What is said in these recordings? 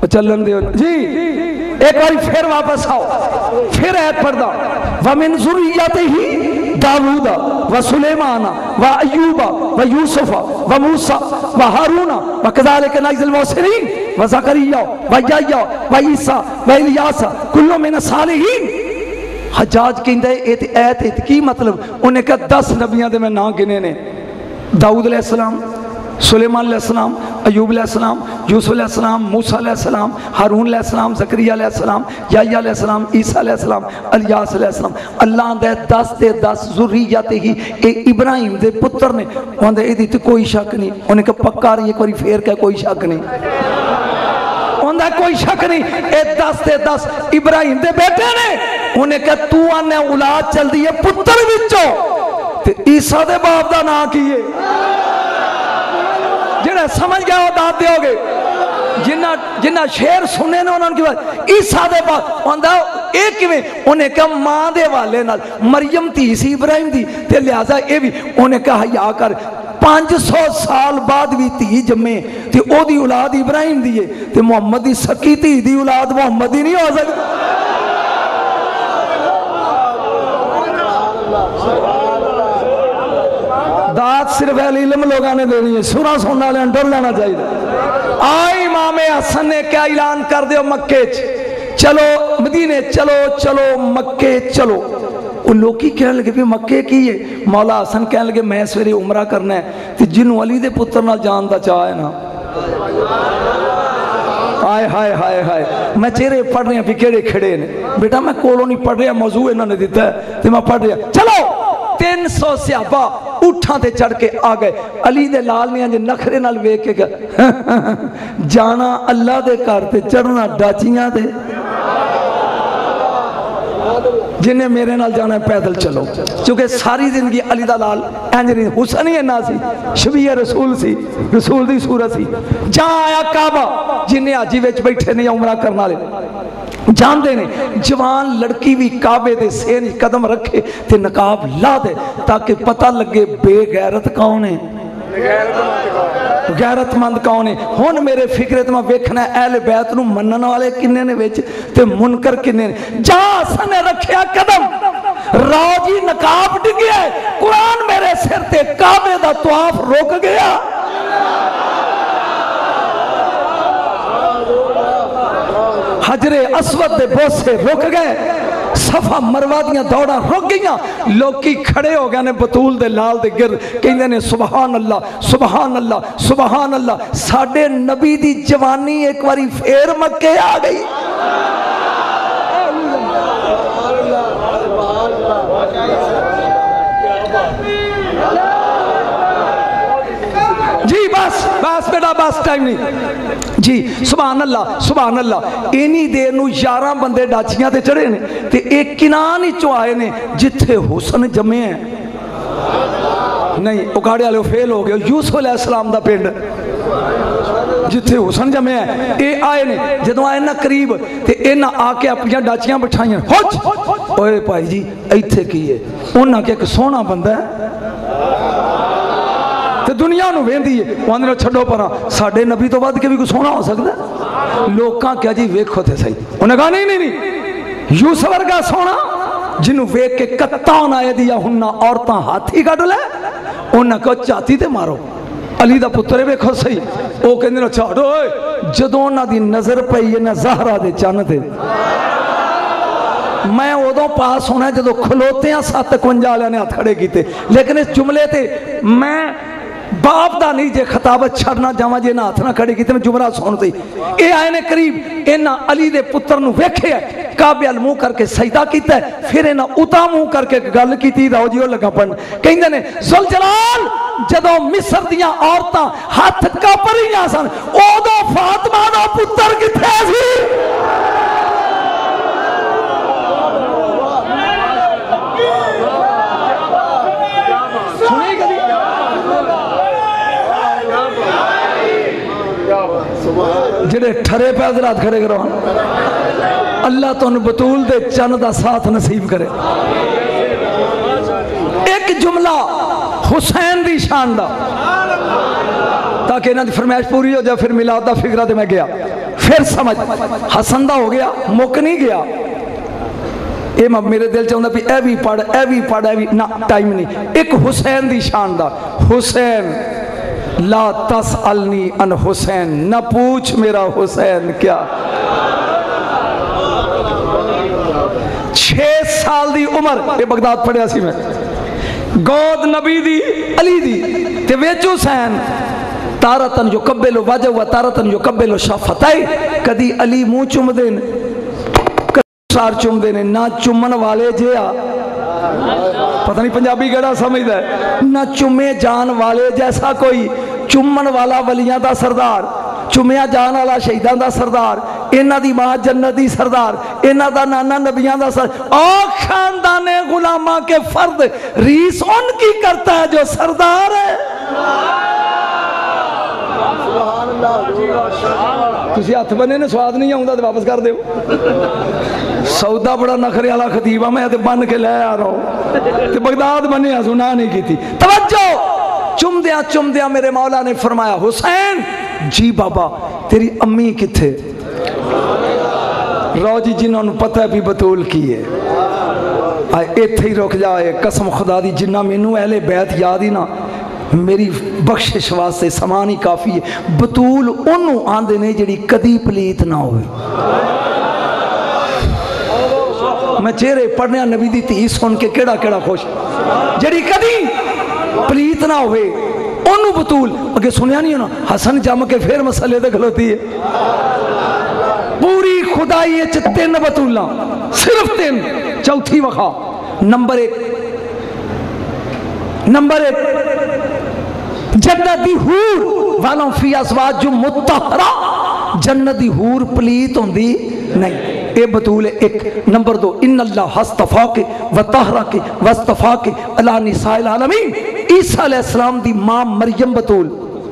چلن دیو جی ایک بار پھر واپس آؤ پھر ایت پڑھدا وَمِن ذُرِّيَّتِهِ داود و سلیمان و ایوب و یوسف و موسیٰ و ہارون و کذالک نجزی المحسنین و زکریا و یحییٰ و عیسیٰ و الیاس کل من الصالحین. حجاج کہندے ایت کی مطلب انہیں کہا 10 نبیاں دے میں نام گنے نے داؤد علیہ السلام سلیمان علیہ السلام ایوب علیہ السلام یوسف علیہ السلام موسیٰ علیہ السلام ہارون علیہ السلام زکریا علیہ السلام یحییٰ علیہ السلام عیسیٰ علیہ السلام الیاس علیہ السلام. اللہ دے 10 دے 10 ذریت ہی اے ابراہیم دے پتر نے انہوں نے تے کوئی شک نہیں انہیں کہا پکا رہی ایک باری پھیر کہ کوئی شک نہیں انہوں نے کوئی شک نہیں اے 10 دے 10 ابراہیم دے بیٹے نے انہیں کہا تو آنے اولاد چل دی ہے پتر بچو تے عیسیٰ دے باپ دا نا کیے جنہیں سمجھ گیا ہو داد دے ہوگے جنہ شیر سنے نے انہوں نے کہا عیسیٰ دے باپ ایک میں انہیں کہا ماں دے والے نال مریم تھی سی ابراہیم دی تے لہذا اے بھی انہیں کہا یا کر 500 سال بعد بھی تھی جمعے تے او دی اولاد ابراہیم دیئے تے محمد دی سکی تھی دی اولاد محمد دی نہیں ہو سکتا. داد صرف اہل علم لوگاں نے دینی ہے سورہ سننا لیں ڈر لینا چاہیے. آئی امام حسن نے کیا اعلان کر دیو مکے چلو مدینے چلو مکے چلو. ان لوگ کی کہنے لگے بھی مکے کی ہے مولا حسن کہنے لگے میں سویرے عمرہ کرنا ہے تو جنہوں علی دے پتر نہ جان دا چاہے نا ہائے ہائے ہائے ہائے میں چہرے پڑھ رہے ہیں پھر کھڑے نے بیٹا میں کولوں نہیں پڑھ رہا موضوع انہوں نے دیتا ہے تو میں پڑھ رہا چلو 300 صحابہ اٹھاں تے چڑھ کے آ گئے. علی دے لال نے انجھے نخرے نال ویک کے گئے جانا اللہ دے کار تے چڑھنا ڈاچیاں دے جنہیں میرے نال جانا ہے پیدل چلو چونکہ ساری زندگی علی دا لال انجری حسن ہی اینا سی شبیہ رسول سی رسول دی صورت سی. جہاں آیا کعبہ جنہیں آجی ویچ بیٹھے نہیں عمرہ کرنا لے جان دے نے جوان لڑکی بھی کعبے دے سین قدم رکھے تے نقاب لا دے تاکہ پتہ لگے بے غیرت کون ہے غیرت مند کون ہے. ہون میرے فکرت میں ویکھنا ہے اہل بیت نو منن والے کنے نے ویچ تے منکر کنے نے جہاں سن رکھیا قدم راجی نقاب ڈگیا ہے قرآن میرے سر تے کعبے دا طواف روک گیا. حجر اسود دے بوسے رک گئے صفا مروہ دیاں دوڑا رک گئیاں لوگ کی کھڑے ہو گئے نے بطول دے لال دے گر کہندے نے سبحان اللہ سبحان اللہ سبحان اللہ ساڑھے نبی دی جوانی ایک واری پھر مکے آ گئی. جی بس بیٹا بس ٹائم نہیں جی سبحان اللہ اینی دیر نو 11 بندے ڈاچیاں تے چڑھے نے تے ایک کنان ہی چو آئے نے جتھے حسن جمعے ہیں نہیں اکاڑے والے فیل ہو گئے یوسف علیہ السلام دا پنڈ جتھے حسن جمعے ہیں اے آئے نے جدوں آئے نا قریب تے اے نا آ کے اپنی ڈاچیاں بٹھائیں ہوچ اوے بھائی جی ایتھے کی ہے انہاں کہ ایک سونا بندہ ہے تے دنیا نو ویندی ہے وہ اندر چھڑو پرا ساڑھے نبی تو بعد کے بھی کوئی سونا ہو سکتا ہے لوکاں کیا جی ویکھو تھے صحیح انہیں کہا نہیں یوسف ورگا سونا جنہوں ویک کے کتان آئے دیا ہننا عورتاں ہاتھی کٹ لے انہیں کہا چاہتی تے مارو علی دا پترے ویکھو صحیح او کہندے نو چھاڑو جدوں نہ دی نظر پئی ہے نہ زہرہ دے چان تے میں ادو پاس ہونا ہے جدو کھلوتے ہیں 751 والے نے ہاتھ کھڑے کیتے لیکن اس جملے تے میں باپ دا نہیں جے خطابت چھڑنا جاواں جے نہ ہاتھ نہ کھڑے کیتے میں جملہ سنتی اے آئے نے قریب اینا علی دے پتر نو ویکھے ہے کعبے ال منہ کر کے سجدہ کیتا ہے پھر اینا اتا منہ کر کے گل کیتی راو جیو لگا پڑھن کہندے نے ذوالجلال جدو مصر دیاں عورتاں ہاتھ کاپریاں سن اودو فاطمہ دا پتر کتھے سی جڑے ٹھرے پہ حضرات کھڑے کرو اللہ تو ان بطول دے چند دا ساتھ نصیب کرے. ایک جملہ حسین دی شان دا تاکہ انہاں دی فرمائش پوری ہو جائے پھر میلاد دا فکرہ تے میں گیا پھر سمجھ حسن دا ہو گیا مک نہیں گیا اے میرے دل چاہتا بھی اے بھی پڑھ اے بھی پڑھ اے بھی نہ ٹائم نہیں ایک حسین دی شان دا حسین لا تسألنی ان حسین نہ پوچھ میرا حسین کیا 6 سال دی عمر یہ بغداد پڑھیا سی میں گود نبی دی علی دی تے ویچ حسین تارتن جو قبلو وجہ ہوا تارتن جو قبلو شفتائی کدی علی منہ چم دین سار چم دینے نہ چمن والے جیا پتہ نہیں پنجابی گڑا سمجھدا ہے نہ چمے جان والے جیسا کوئی چمن والا ولیاں دا سردار چمیا جان والا شہیدان دا سردار انہاں دی ماں جنت دی سردار انہاں دا نانا نبیاں دا سردار او خاندان غلاماں کے فرد ریس ان کی کرتا ہے جو سردار ہے تسی ہاتھ بنے نے سواد نہیں آؤں دا واپس کر دیو سودا بڑا نخرے والا خطیبہ میں تے بن کے لے آ رہا ہوں تے بغداد بنے سنا نہیں کی تھی توجہ چم دیا میرے مولا نے فرمایا حسین جی بابا تیری امی کتھے رو جی جنہوں نے پتہ ہے بھی بطول کی ہے ایتھے ہی رک جائے قسم خدا دی جنہ مینوں اہل بیت یاد ہی نہ میری بخشش واسطے سامان ہی کافی ہے بطول انہوں آندے نے جڑی کدی پلیت نہ ہوئے میں چہرے پڑھنے نبی دی تھی سن کے کیڑا کیڑا خوش جڑی کدی پلیت نہ ہوئے انہوں بطول اگر سنیا نہیں ہونا حسن جم کے پھر مسئلے دے کھلوتی ہے پوری خدائی 3 بطولاں صرف 3 چوتھی وخا نمبر 1 جنت دی حور والوں فی ازواج جو مطہرہ جنت دی حور پلیت ہوندی نہیں اے بطول 1 نمبر 2 ان اللہ استفاق و طہرک و استفاق علی نساء العالمین عیسیٰ علیہ السلام دی ماں مریم بطول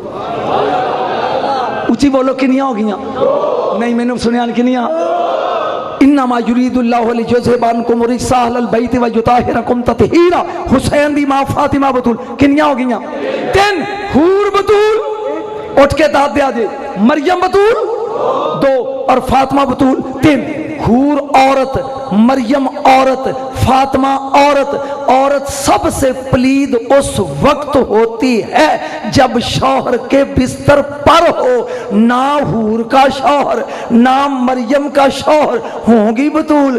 اچھی بولو کنیاں ہو گیاں نہیں میں نے سنیان کنیاں انما یرید اللہ لیذھب عنکم الرجس اہل البیت ویطہرکم تطہیرا حسین دی ماں فاطمہ بطول کنیاں ہو گیاں 3 حور بطول اٹھ کے داد دیا جے مریم بطول 2 اور فاطمہ بطول 3 حور عورت مریم عورت فاطمہ عورت سب سے پلید اس وقت ہوتی ہے جب شوہر کے بستر پر ہو نہ حور کا شوہر نہ مریم کا شوہر ہوں گی بطول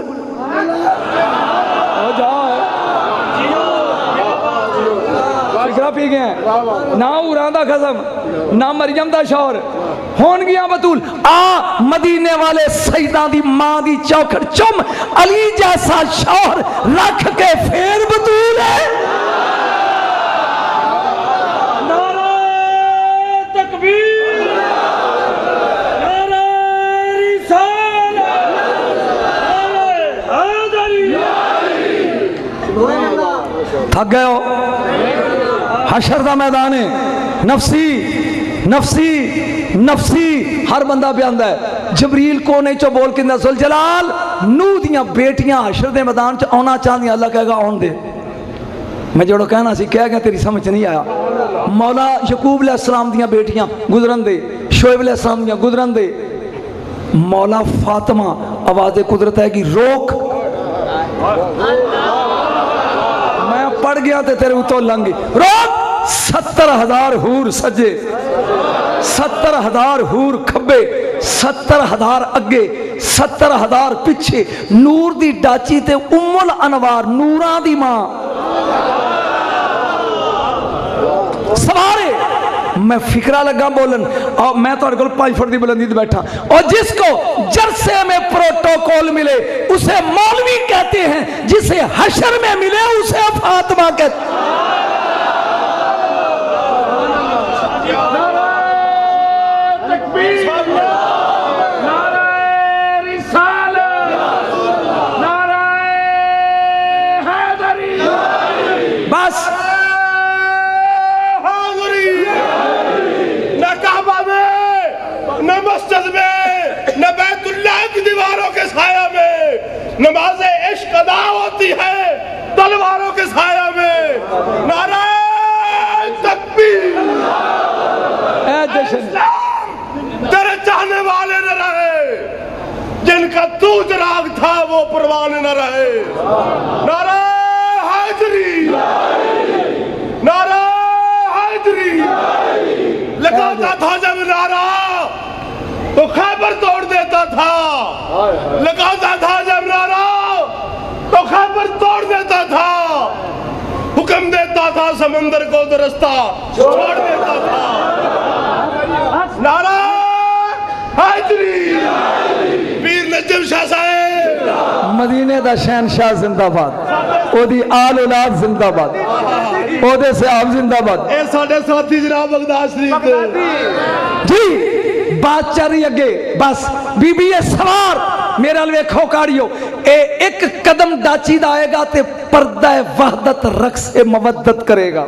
پی گئے نہ حوران دا خزم نہ مریم دا شوہر ہون گیا بطول مدینے والے سیدہ دی ماں دی چوکھڑ چم علی جیسا شوہر رکھ کے پھر بطول ہے نعرہ تکبیر نعرہ رسالت نعرہ حیدری تھک گئے ہو حشر دا میدان ہے نفسی ہر بندہ بیاندہ ہے جبریل کو نہیں چو بول کے نزل جلال نو دیاں بیٹیاں حشر دے میدان چ آنا چاہدیاں اللہ کہے گا آن دے میں جوڑو کہنا سی کہہ گیا تیری سمجھ نہیں آیا مولا یعقوب علیہ السلام دیاں بیٹیاں گزرن دے شعیب علیہ السلام دیاں گزرن دے مولا فاطمہ آواز قدرت ہے کہ روک میں پڑھ گیا تے تیرے اتو لنگی روک 70,000 حور سجے 70,000 حور کھبے 70,000 اگے 70,000 پچھے نور دی ڈاچی تے ام الانوار نوران دی ماں سوارے میں فکرہ لگا بولن اور میں تو اڑگل 5 فٹ دی بلندی دے بیٹھا اور جس کو جرسے میں پروٹوکول ملے اسے مولوی کہتے ہیں جسے حشر میں ملے اسے فاطمہ کہتے ہیں نماز عشق ادا ہوتی ہے تلواروں کے سایہ میں نعرہ تکبیر اے جشن تیرے چاہنے والے نہ رہے جن کا تو چراغ تھا وہ پروان نہ رہے. نعرہ حیدری، نعرہ حیدری لگاتا تھا جب نعرہ تو خیبر توڑ دیتا تھا. لگاتا تھا جب نعرہ تو خیبر توڑ دیتا تھا. حکم دیتا تھا سمندر کو تو رستہ چھوڑ دیتا تھا. نعرہ حیدری. پیر نجم شاہ صاحب مدینے دا شہنشاہ زندہ باد، او دی آل اولاد زندہ باد، او دے سے آپ زندہ باد. اے ساڑھے ساتھی جناب بغداد شریف دے. جی بات چل رہی اگے. بس بی بی سوار میرے الوے کھوکاڑیو، اے ایک قدم ڈاچی دا آئے گا تے پردہ وحدت رقص مودت کرے گا.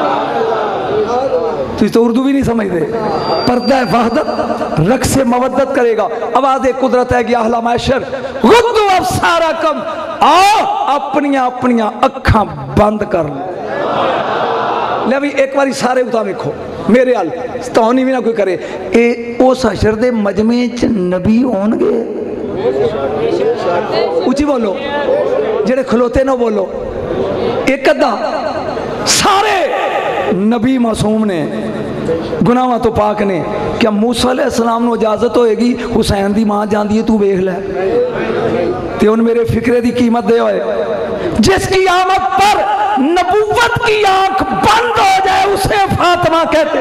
تو اردو بھی نہیں سمجھ دے. پردہ وحدت رقص مودت کرے گا. آواز قدرت ہے کہ اہل معاشر غدو ابصارکم، آؤ اپنیاں اپنیاں اکھاں بند کر لیں. لے بھی ایک باری سارے اتھا دیکھو میرے حال ستونی بھی نہ کوئی کرے. اے اس حشر دے مجمع چ نبی ہون گے؟ اچھی بولو، جڑے کھلوتے نہ بولو. ایک ادھا سارے نبی معصوم نے، گناہ تو پاک نے. کیا موسیٰ علیہ السلام نے اجازت ہوئے گی حسین دی ماں جان دیئے تو بیخ لے تے ان میرے فکرے دی قیمت دے ہوئے. جس کی آمد پر نبوت کی آنکھ بند ہو جائے اسے فاطمہ کہتے.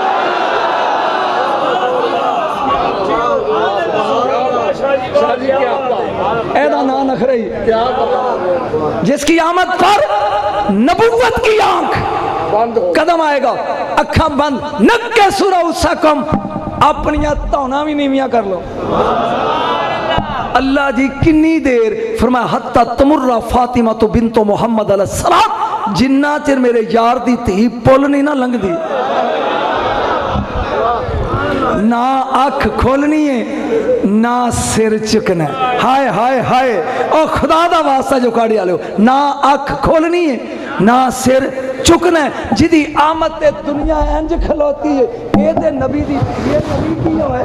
ایدہ نا نکھرئی. جس کی آمد پر نبوت کی آنکھ قدم آئے گا اکھاں بند نکے سورہ اسکم اپنیاں تونا بھی نیمیاں کر لو. اللہ جی کنی دیر فرمایا حتی تمرہ فاطمہ تو بنت محمد علیہ السلام، جنہ چر میرے یار دی تھی پول نہیں نہ لنگ دی. نہ آنکھ کھولنی ہے نہ سر چکنا ہے. ہائے ہائے ہائے او خدا دا واسطہ جو کاڑی آلے ہو. نہ آنکھ کھولنی ہے نہ سر چکنا ہے. جدی آمد تے دنیا انج کھلوتی ہے اے دے نبی دی یہ نبی کی ہوئے.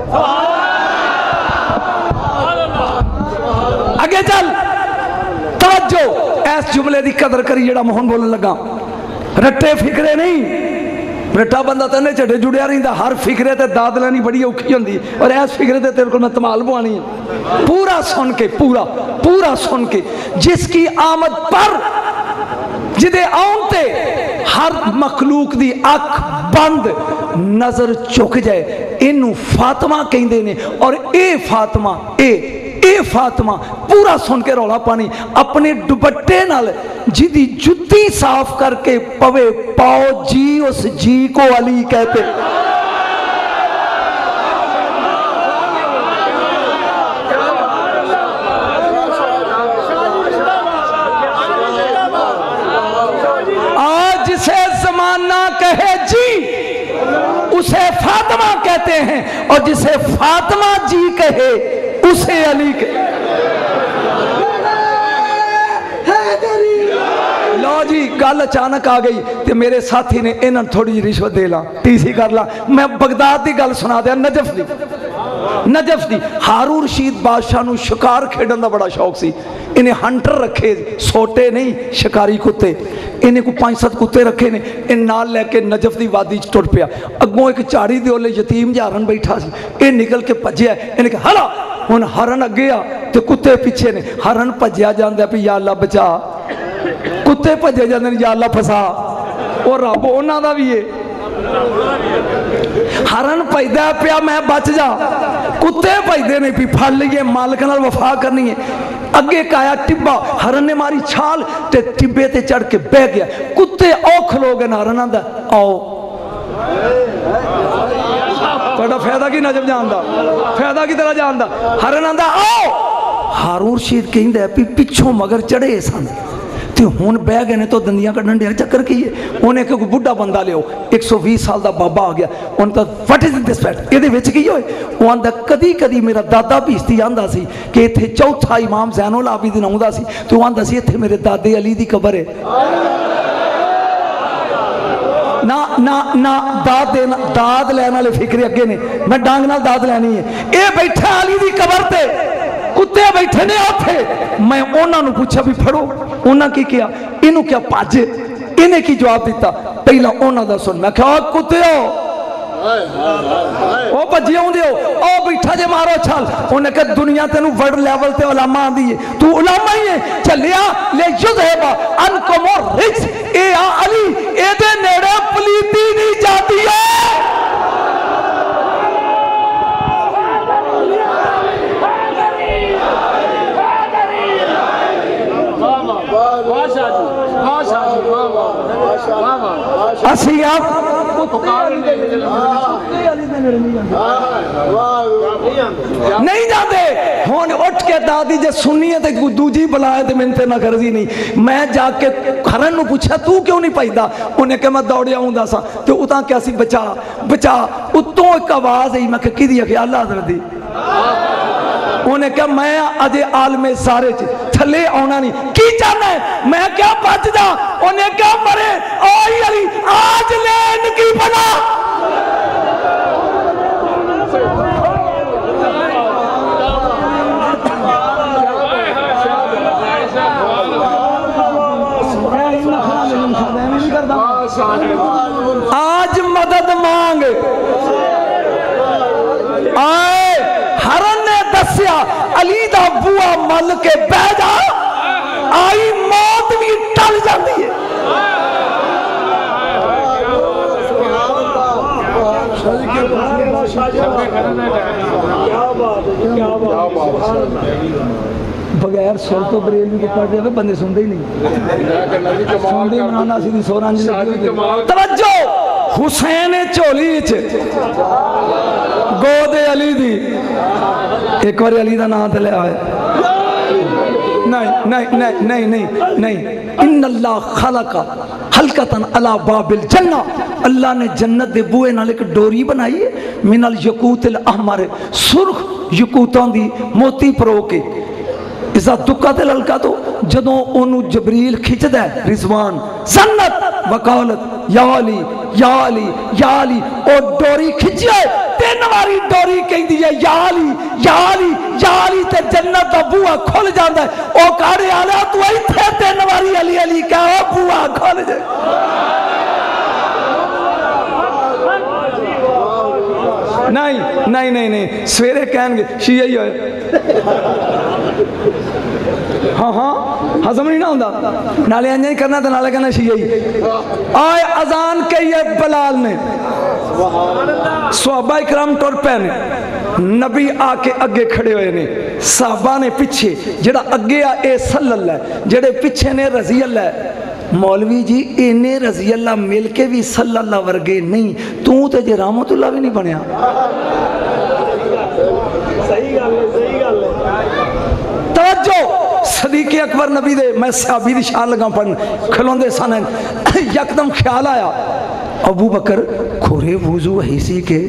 آگے چل توجہ ایس جملے دی قدر کری جڑا مہن بولن لگا. رٹے فکرے نہیں. رٹا بندہ تنے چٹے جڑیا رہی دا ہر فکرے تے داد لینی بڑی اوکھی ہوندی اور ایس فکرے تے تیرے کو میں تمال بوانی ہے. پورا سن کے پورا سن کے. جس کی آمد پر جدے آن تے ہر مخلوق دی اکھ بند نظر چک جائے انہوں فاطمہ کہیں دینے. اور اے فاطمہ پورا سن کے رولا پانی اپنے دوپٹے نال جدی جتی صاف کر کے پوے پاؤ جی اس جی کو علی کہتے. آج جسے زمانہ کہے جی اسے فاطمہ کہتے ہیں اور جسے فاطمہ جی کہے اسے علی کے. لو جی گل اچانک آ گئی تے میرے ساتھی نے انہاں تھوڑی رشوت دے لا ٹی سی کر لا. میں بغداد دی گل سنا دیا. نجف دی ہارون رشید بادشاہ نو شکار کھیڈن دا بڑا شوق سی. انہیں ہنٹر رکھے سوٹے نہیں شکاری کتے. انہیں کو 5-7 کتے رکھے نے. ان نال لے کے نجف دی وادی ٹر پیا. اگوں ایک چاڑی دے اولے یتیم جا ہرن بیٹھا سی. اے نکل کے پجیا. انہیں کہا ہلا ہن ہرن اگیا تے کتے پیچھے نے. ہرن پجیا جاندا پی یا اللہ بچا. کتے پجے جاندے یا اللہ پھسا. اور رب انہاں دا بھی ہے. ہرن پیدا پیا میں بچ جا. کتے پیدے نے پی پھڑ لیے مالک نال وفا کرنی ہے. اگے کایا ٹبا. ہرن نے ماری چھال تے ٹبے تے چڑھ کے بہ گیا. کتے او کھلو گئے. ہرن آندا آؤ. تھوڑا فائدہ کی نجم جاندا فائدہ کی طرح جاندا. ہرن آندا آؤ. ہارون رشید کہندا پی پچھوں مگر چڑھے سن تے ہون بہ گئے نے تو دندیاں کڈن دے چکر کی ہے. انہیں کہ کوئی بڈھا بندہ لے 120 سال دا بابا آ گیا. ان تا وٹ از دس فیکٹ یہ وچ کی ہوئے. وہ آندا کدی کدی میرا دادا بھیستی آندا سی کہ ایتھے چوتھا امام زین العابدین آوندا سی تو وہ آندا سی ایتھے میرے دادے علی دی قبر ہے. نہ داد لینے والے فکرے اگے نے. میں ڈانگ نال داد لینی ہے. اے بیٹھا علی دی قبر تے کتے بیٹھے نے آتے میں انہوں نے پوچھا بھی پھڑو انہوں کی کیا انہوں کیا پاجے انہیں کی جواب دیتا پہلا انہوں دا سن میں کہا کتے ہو او بجی ہوں دیو او بیٹھا جے مارو چھال انہیں کہا دنیا تینو ورڈ لیول تے علماء دیئے تو علماء ہی ہے چلیا لے یذہبا انکم الرجس اے علی اے دے نیڑے پلیتی نہیں جاتی ہے اسی آپ نہیں جاتے ہون اٹھ کے دادی جے سنی ہے تے دوجی بلائے تے منتے نہ کرزی نہیں میں جا کے کھرن نو پوچھا تو کیوں نہیں پائیدا انہیں کہ میں دوڑیا ہوں دا سا تو اتاں کیا سی بچا بچا اتوں ایک آواز ہے میں کہ کی دیا کہ اللہ حضرت دی انہیں کہا میں اجے عالم سارے تھلے آنا نہیں کی چاہنا ہے میں کیا بچ جا انہیں کہا مرے آئی علی آج لین کی بنا آج مدد مانگ آئے ہرن نے دسیا علی دا بوا مل کے بہ جا آئی موت بھی ٹل جاتی ہے بغیر سر تو بریلوی کے پڑھ رہے بندے سنتے ہی نہیں سنتے منانا سی دی سورانج توجہ حسین چولی گود علی دی ایک بار علی دا نام تلے آئے نہیں ان اللہ خلق حلقتن علی باب الجنہ اللہ نے جنت دے بوئے نال ایک ڈوری بنائی ہے من الیقوت الاحمر سرخ یقوتاں دی موتی پرو کے اسا دکا تے للکا تو جدوں انہوں جبریل کھچ دے رضوان زنت وقالت یا علی یا علی یا علی او ڈوری کھچ جائے تین واری ڈوری کہیں دیئے یا علی یا علی یا علی تے جنت دا بوہ کھول جاندہ ہے او کارے آلہ تو آئی تھے تین واری علی علی کہا بوہ کھول جائے نہیں سویرے کہیں گے شیعہ ہی ہوئے ہاں حضم نہیں نہ ہوندہ نالے انجائی کرنا تھا نالے کہنا شیعہ ہی آئے اذان کہی ہے بلال نے صحابہ اکرام ٹور پہنے نبی آکے اگے کھڑے ہوئے نے صحابہ نے پچھے جڑا اگے آئے صلی اللہ جڑے پچھے نے رضی اللہ مولوی جی اینے رضی اللہ مل کے بھی صلی اللہ ورگے نہیں تو تے جے رحمت اللہ بھی نہیں بنیا توجہ صدیق اکبر نبی دے میں صحابی دی شان لگا پڑھن کھلون دے سانن یکدم خیال آیا ابو بکر کھورے وضو حیثی کے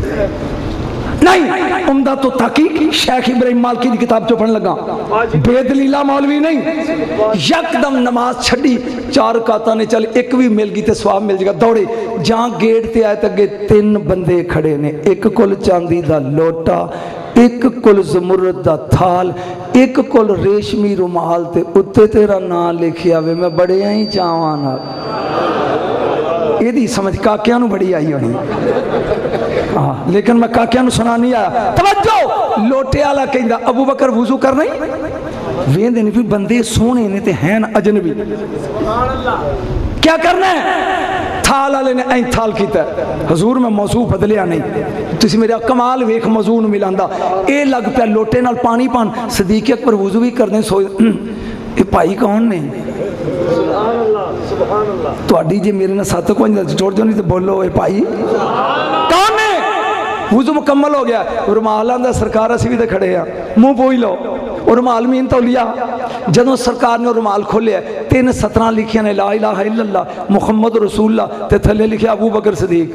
نہیں عمدہ تو تحقیق شیخ ابراہیم مالکی دی کتاب جو پڑھنے لگا بے دلیلہ مولوی نہیں یکدم نماز چھڑی چار رکعتاں نے چل ایک بھی مل گئی تے ثواب مل جائے گا دوڑے جہاں گیٹ تے آئے تک تین بندے کھڑے نے ایک کل چاندی دا لوٹا ایک کل زمرد دا تھال ایک کل ریشمی رومال تے اتے تیرا نام لکھیا وے میں بڑے ہی چاوانا یہ دی سمجھ کاکیاں نو بڑی آئی ہونی لیکن میں کاکیاں نو سنا نہیں آیا توجہ لوٹے آلہ کہیں دا ابو بکر وضو کر نہیں وین دے نہیں بندے سونے نے تے ہیں اجنبی کیا کرنا ہے تھال آلے نے این تھال کیتا ہے حضور میں موضوع بدلیا نہیں تسی میرا کمال ویک موضوع ملاندہ اے لگ پہ لوٹے نال پانی پان صدیق اکبر وضو بھی کر دیں سوئے اے پائی کون نے تو اڈی جی میرے نے ساتھ کو چھوڑ جو نہیں تو بولو اے پائی کون نے وضو مکمل ہو گیا رمال آندہ سرکار اسی بھی دے کھڑے ہیں منہ پوئی لو اور رمال مین تو لیا جدوں سرکار نے رمال کھولے 3:17 لکھیا نے لا الہ الا اللہ محمد رسول اللہ تے تھلے لکھیا ابو بکر صدیق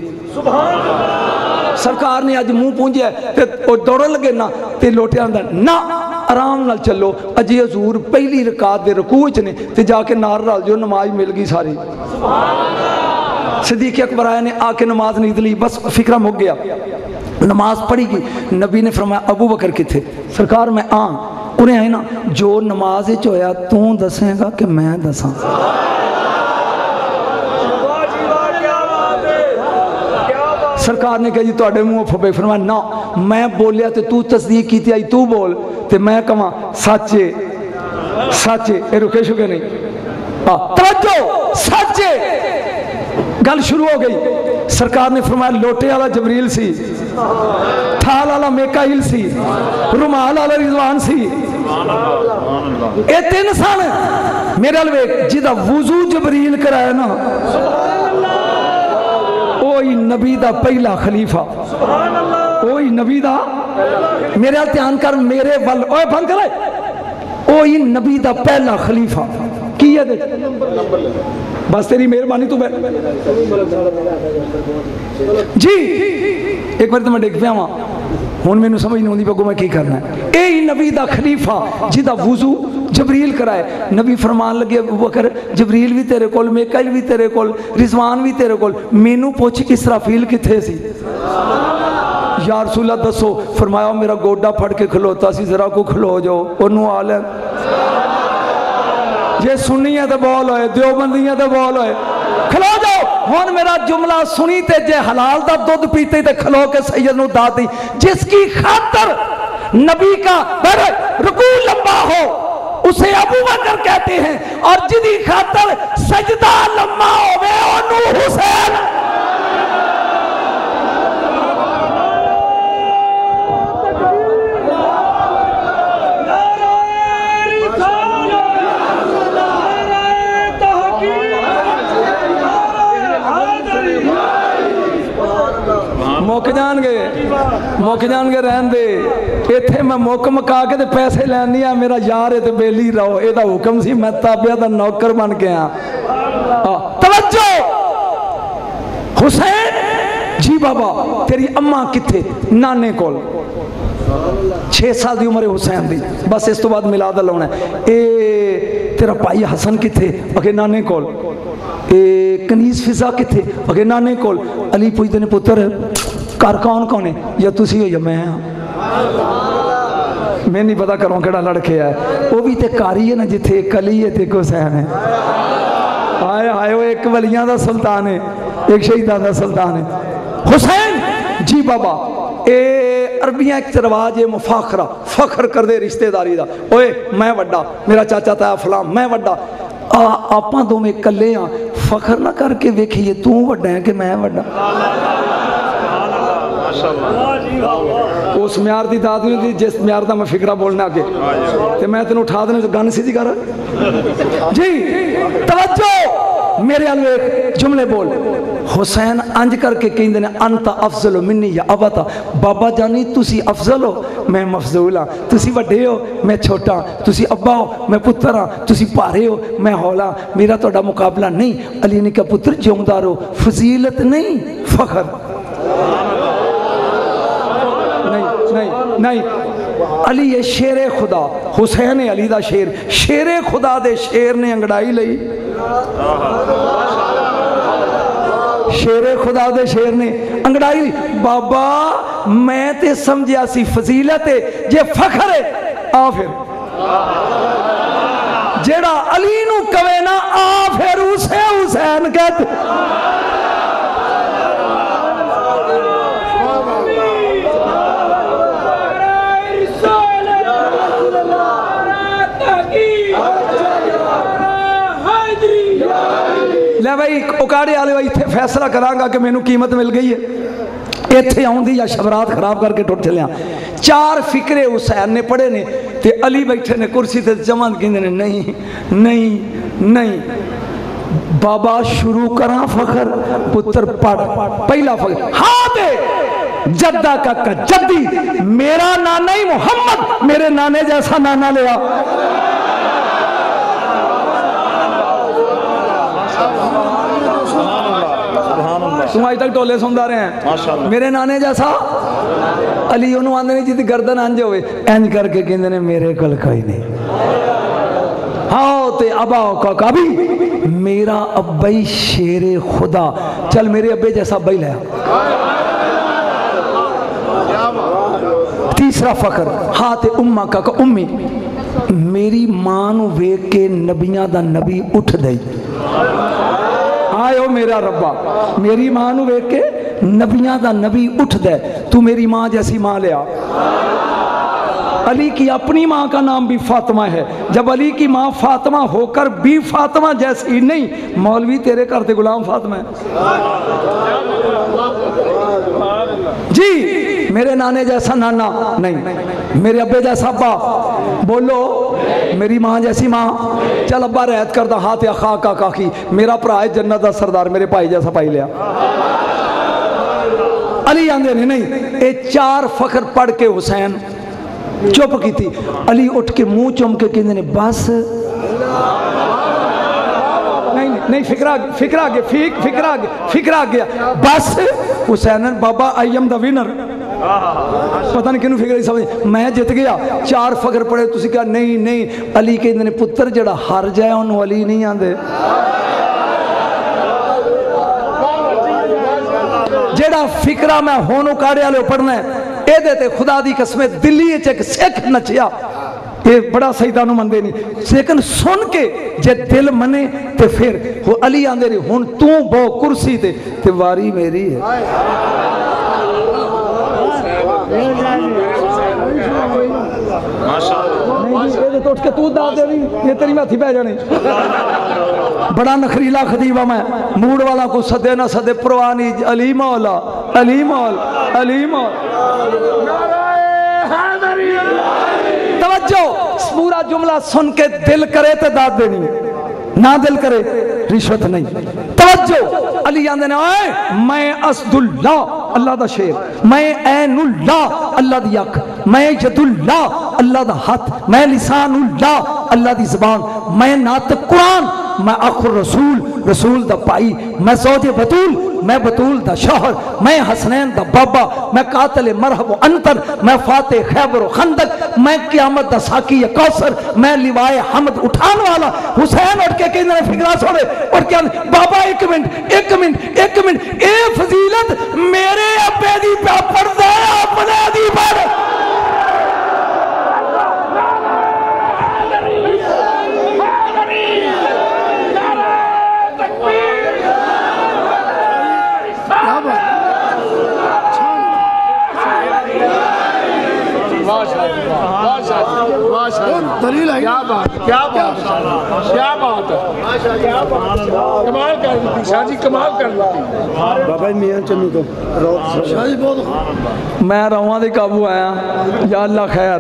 سرکار نے آج منہ پونجیا تے دوڑن لگے نا تے لوٹے آندہ نا آرام نال چلو اجی حضور پہلی رکعت دے رکوع نے تے جا کے نار رال جو نماز مل گئی ساری صدیق اکبر آیا نے آ کے نماز نہیں دلی بس فکرہ مک گیا نماز پڑھی گی. نبی نے فرمایا ابو بکر کتھے؟ سرکار میں انہیں آئے نا جو نماز ہویا تو دسیں گا کہ میں دساں. سرکار نے کہا جی تواڈے منہ پھبے. فرمایا نا میں بولیا تے تو تصدیق کیتی آئی تو بول تے میں کہاں سچے سچے. اے رکے شکے نہیں توجہ سچے. گل شروع ہو گئی. سرکار نے فرمایا لوٹے والا جبریل سی, تھال والا میکائیل سی, رومال والا رضوان سی. اے تین سن میرے الویک جدا وضو جبریل کرایا نا اوہی نبی دا پہلا خلیفہ. اوہی نبی دا میرے دھیان کر میرے ول اوے بند کرے. اوہی نبی دا پہلا خلیفہ کی ہے دے بس تیری مہربانی تو جی. ایک بار تو میں دیکھ پیا ہوں ہوں میں سمجھ نہیں ہوندی پہ میں کی کرنا ہے. اے نبی دا خلیفہ جدا وضو جبریل کرائے. نبی فرمان لگے ابو بکر جبریل بھی تیرے کول, میکائیل بھی تیرے کول, رضوان بھی تیرے کول, مینوں پوچھ اسرافیل کتھے سی؟ یا رسول اللہ دسو. فرمایا میرا گوڈا پھڑ کے کھلوتا سی, ذرا کو کھلو جاؤ انہوں آ لیں. یہ سنی ہے تو بول ہوئے, دیوبندی ہے تو بول ہوئے, کھلو جاؤ. ہون میرا جملہ سنی تے جے حلال دا دودھ پیتے تے کھلو کے سید نو دا دی جس کی خاطر نبی کا رکوع لمبا ہو اسے ابو بکر کہتے ہیں, اور جدی خاطر سجدہ لمبا ہوئے انہوں حسین. موک جان گے رہن دے ایتھے میں موک مکا کے تے پیسے لینی ہے. میرا یار ہے تے بیلی رہو, اے دا حکم سی میں تابعہ دا نوکر بن کے ہاں. توجہ حسین جی بابا تیری اماں کتھے؟ نانے کول. 6 سال دی عمر حسین دی, بس اس تو بعد میلاد لاؤنا ہے. اے تیرا بھائی حسن کتھے؟ اگے نانے کول. اے کنیز فضا کتھے؟ اگے نانے کول. علی پوچھتے نے پتر کار کون کون ہے؟ یا تسی ہو یا میں ہاں. میں نہیں پتا کروں کیڑا لڑکے ہے. وہ بھی تے کاری ہے نا جتھے ایک علی ہے تے ایک حسین ہے. آئے آئے وہ ایک ولیاں دا سلطان ہے ایک شہیدان دا سلطان ہے. حسین جی بابا اے عربیاں ایک رواج ہے مفاخرہ, فخر کر دے رشتہ داری دا. اوے میں وڈا, میرا چاچا تایا فلان, میں وڈا. آپاں دو میں کلے ہاں, فخر نہ کر کے ویکھیے تو وڈا ہے کہ میں وڈا. اس میار دی داد نہیں دی جس میار دا میں فکرہ بولنا آگے تے میں تینوں اٹھا دینے گانے سی دی کر جی. توجہ میرے الوے جملے بول. حسین انج کر کے کہیں دینے انت افضل منی یا ابتا. بابا جانی تسی افضل ہو میں مفضول ہاں, تسی وڈے ہو میں چھوٹا, تسی ابا ہو میں پتر ہاں, تسی پارے ہو میں ہولا, میرا توڑا مقابلہ نہیں. علی نے کہا پتر جوندار ہو, فضیلت نہیں فخر. نہیں علی یہ شیر خدا, حسین علی دا شیر, شیر خدا دے شیر نے انگڑائی لئی. شیر خدا دے شیر نے انگڑائی لئی. بابا میں تے سمجھیا سی فضیلت ہے جے فخر ہے آ پھر جیڑا علی نو کوے نا آ پھر اسے حسین کہتے. لے بھائی اکاڑے آلے بھائی فیصلہ کرانگا کہ میں نو قیمت مل گئی ہے. ایتھے آؤں دی یا شبرات خراب کر کے ٹوٹ چلے ہیں. 4 فکرے حسین نے پڑھے نے تے علی بیٹھے نے کرسی تے جمع کیندے نے نہیں نہیں نہیں. بابا شروع کراں فخر پتر پڑھ. پہلا فخر ہاں دے جدہ کا جدی میرا نانا ہی محمد میرے نانے جیسا نانا لیا. تم آج تک ٹولے سندہ رہے ہیں میرے نانے جیسا. علی انہوں آندے نہیں جیتی گردن آنجے ہوئے اینج کر کے کہندے نے میرے کل کوئی نہیں. ہاں تے ابا کا کبھی میرا ابائی شیر خدا, چل میرے ابے جیسا ابائی لیا. تیسرا فخر ہاں تے امہ کا امی میری ماں نو ویکھ کے نبیاں دا نبی اٹھ دے آئے میرا ربا میری ماں نو ویکھ کے نبیاں دا نبی اٹھ دے تو میری ماں جیسی ماں لیا علی کی اپنی ماں کا نام بھی فاطمہ ہے جب علی کی ماں فاطمہ ہو کر بھی فاطمہ جیسی نہیں مولوی تیرے کرتے غلام فاطمہ ہے جی میرے نانے جیسا نانا نہیں میرے ابے جیسا ابا بولو میری ماں جیسی ماں چل ابا رعایت کرتا ہاتھ یا خاک کا کاکی میرا بھرا ہے جنت دا سردار میرے بھائی جیسا پائی لیا علی آندے نہیں اے چار فخر پڑھ کے حسین چپ کی تھی علی اٹھ کے منہ چم کے کہنے بس نہیں فکر آ گیا بس حسین بابا آئی ایم دا ونر پتہ نہیں کنوں فکر سمجھ میں جت گیا چار فخر پڑے تسی کہا نہیں علی کہندے نے پتر جڑا ہار جائے انہوں علی نہیں آندے جڑا فکرہ میں ہونو کاڑے آلے پڑھنا ہے اے دیتے خدا دی قسمیں دلی چیک سکھ نچیا یہ بڑا سیدانو مندے نہیں لیکن سن کے جے دل منے تے پھر وہ علی آندے رہی ہون تو بو کرسی تے واری میری ہے نہیں تو اٹھ کے تو دا دے نہیں یہ تیری میں بہ جانے بڑا نخریلا خطیبہ میں موڑ والا کو صدے نہ صدے پروانی علی مولا علی مولا علی مولا توجہ پورا جملہ سن کے دل کرے تو داد دینی نہ دل کرے رشوت نہیں توجہ علی آندے نے آئے میں اسد اللہ اللہ دا شیر میں عین اللہ اللہ دی اکھ میں ید اللہ اللہ دا ہاتھ میں لسان اللہ اللہ دی زبان میں ناطق قرآن میں اخ رسول رسول دا پائی میں زوج بطول میں بطول دا شوہر میں حسنین دا بابا میں قاتل مرحب و انتر میں فاتح خیبر و خندق میں قیامت دا ساکی کوثر میں لیوائے حمد اٹھان والا حسین اٹھ کے کہنے فکرہ سوڑے اور کیا بابا ایک منٹ اے فضیلت میرے ابے دی پہ پردہ اپنے دی پر دلیل ہے کیا بات ہے کمال کر دیتی شاہ جی کمال کر دیتی بابا میاں چنو تو شاہ جی بہت میں رواں دے قابو آیا یا اللہ خیر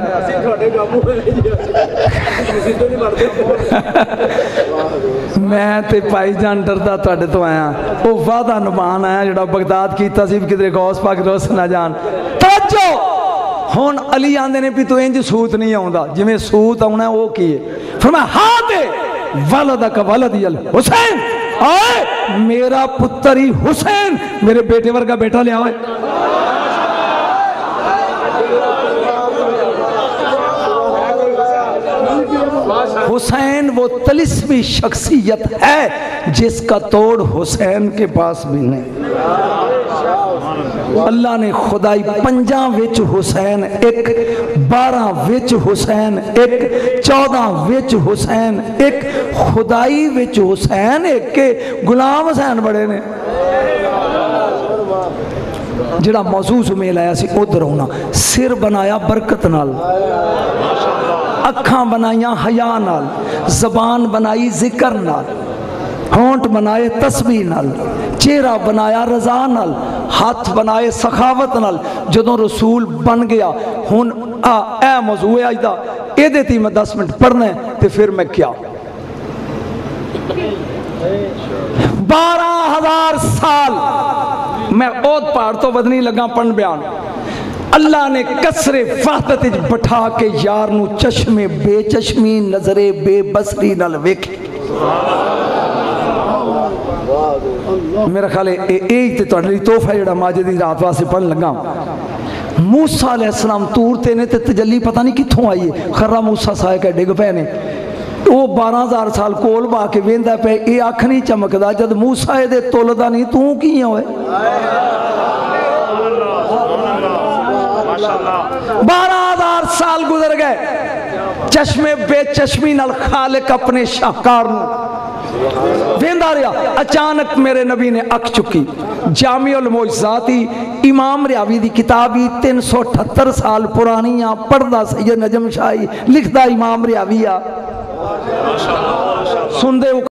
میں تے پائی جان ڈردا تواڈے تو آیا او وعدہ نبھان آیا جڑا بغداد کیتا سی کدھر غوث پاک روس نہ جان توجہ ہون علی آندے نے بھی تو انج سوت نہیں آوندا جویں سوت آونا ہے وہ کی ہے فرمایا ہاں تے ولدک ولدی الحسین آئے میرا پتر ہی حسین میرے بیٹے ورگا بیٹا لے آئے حسین وہ طلسمی شخصیت ہے جس کا توڑ حسین کے پاس بھی نہیں اللہ نے خدائی 5 وچ حسین ایک 12 وچ حسین ایک 14 وچ حسین ایک خدائی وچ حسین ایک کے غلام حسین بڑے نے جڑا موضوع میں لایا سی ادھر ہونا سر بنایا برکت نال اکھاں بنائیاں حیا نال زبان بنائی ذکر نال ہونٹ بنائے تسبیح نال چہرہ بنایا رضا نال ہاتھ بنائے سخاوت نال جدوں رسول بن گیا ہن اے موضوع ہے اجدا اے دیتی میں 10 منٹ پڑھنا ہے تے پھر میں کیا 12,000 سال میں اوت پہاڑ تو بدنی لگا پڑھن بیان اللہ نے کسر وحدت بٹھا کے یار نو چشمے بے چشمی نظر بے بصری نال ویکھی میرا خیال ہے ایک تے تواڈے تحفہ جڑا ماجد دی رات واسطے پڑھن لگا موسیٰ علیہ السلام تور تے نے تے تجلی پتہ نہیں کتھوں آئی ہے خرہ موسیٰ سائے کے ڈگ پے نے وہ 12,000 سال کول با کے ویندا پے اے اکھ نہیں چمکدا جد موسیٰ دے تولدا نہیں تو کیاں ہوئے 12,000 سال گزر گئے، چشمے بے چشمی نال خالق اپنے شاہکار نو ویندا رہیا، اچانک میرے نبی نے اکھ چکی۔ جامع المعجزاتی امام ریاوی دی کتابی 378 سال پرانیاں، پڑھدا سید نجم شاہی، لکھدا امام ریاوی آ، سندے